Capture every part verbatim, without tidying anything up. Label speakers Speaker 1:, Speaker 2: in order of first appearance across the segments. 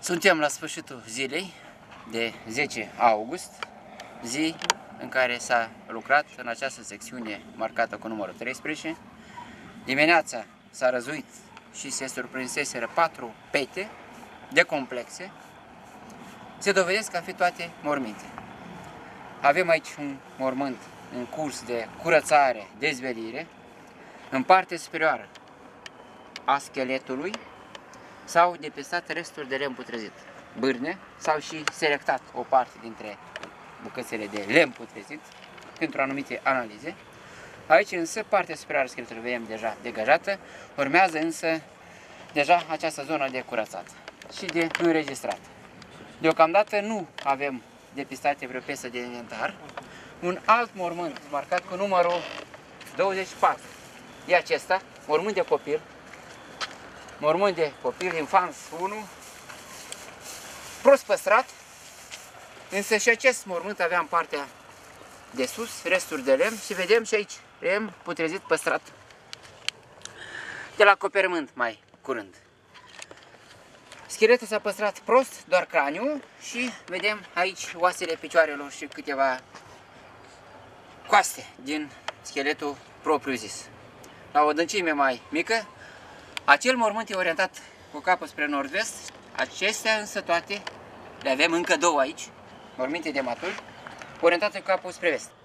Speaker 1: Suntem la sfârșitul zilei de zece august, zi în care s-a lucrat în această secțiune marcată cu numărul treisprezece. Dimineața s-a răzuit și se surprinseseră patru pete de complexe. Se dovedesc a fi toate morminte. Avem aici un mormânt în curs de curățare, dezvelire. În partea superioară a scheletului s-au depistat resturi de lemn putrezit, bârne, s-au și selectat o parte dintre bucățele de lemn putrezit pentru anumite analize. Aici însă partea superioară a scheletului vedem deja degajată, urmează însă deja această zonă de curățat și de înregistrat. Deocamdată nu avem depistate vreo piesă de inventar. Un alt mormânt marcat cu numărul douăzeci și patru e acesta, mormânt de copil, mormânt de copil, infans unu, prost păstrat, însă și acest mormânt avea în partea de sus resturi de lemn și vedem și aici lemn putrezit păstrat de la acoperământ mai curând. Scheletul s-a păstrat prost, doar craniul, și vedem aici oasele picioarelor și câteva coaste din scheletul propriu-zis. La o adâncime mai mică, acel mormânt e orientat cu capul spre nord-vest, acestea însă toate, le avem încă două aici, morminte de maturi, orientate cu capul spre vest.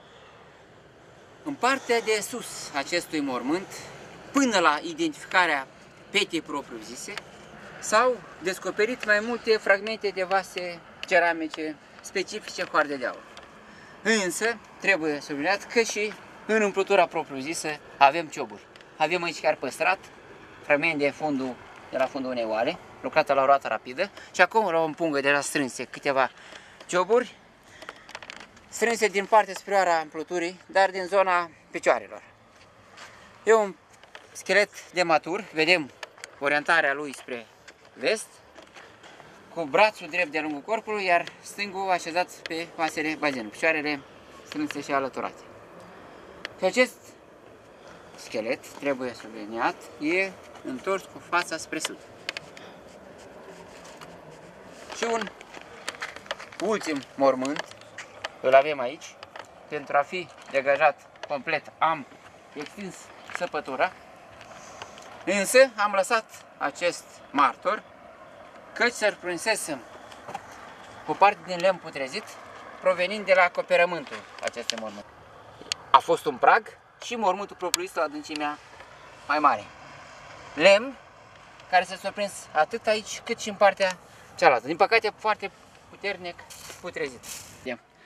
Speaker 1: În partea de sus acestui mormânt, până la identificarea petei propriu-zise, s-au descoperit mai multe fragmente de vase ceramice specifice cu arde de aur. Însă, trebuie subliniat că și în umplutura propriu-zisă avem cioburi. Avem aici chiar păstrat fragmente de fundul, de la fundul unei oale, lucrată la o roată rapidă, și acum la o împungă deja strânse câteva cioburi, strânse din partea superioară a umpluturii, dar din zona picioarelor. E un schelet de matur, vedem orientarea lui spre vest, cu brațul drept de lungul corpului, iar stângul așezat pe oasele bazinului, picioarele strânse și alăturate. Și acest schelet, trebuie subliniat, e întors cu fața spre sud. Și un ultim mormânt îl avem aici. Pentru a fi degajat complet am extins săpătura, însă am lăsat acest martor căci surprinsesem o parte din lemn putrezit provenind de la acoperământul acestui mormânt. A fost un prag și mormântul propriu-zis la adâncimea mai mare. Lemn care s-a surprins atât aici cât și în partea cealaltă. Din păcate foarte puternic putrezit.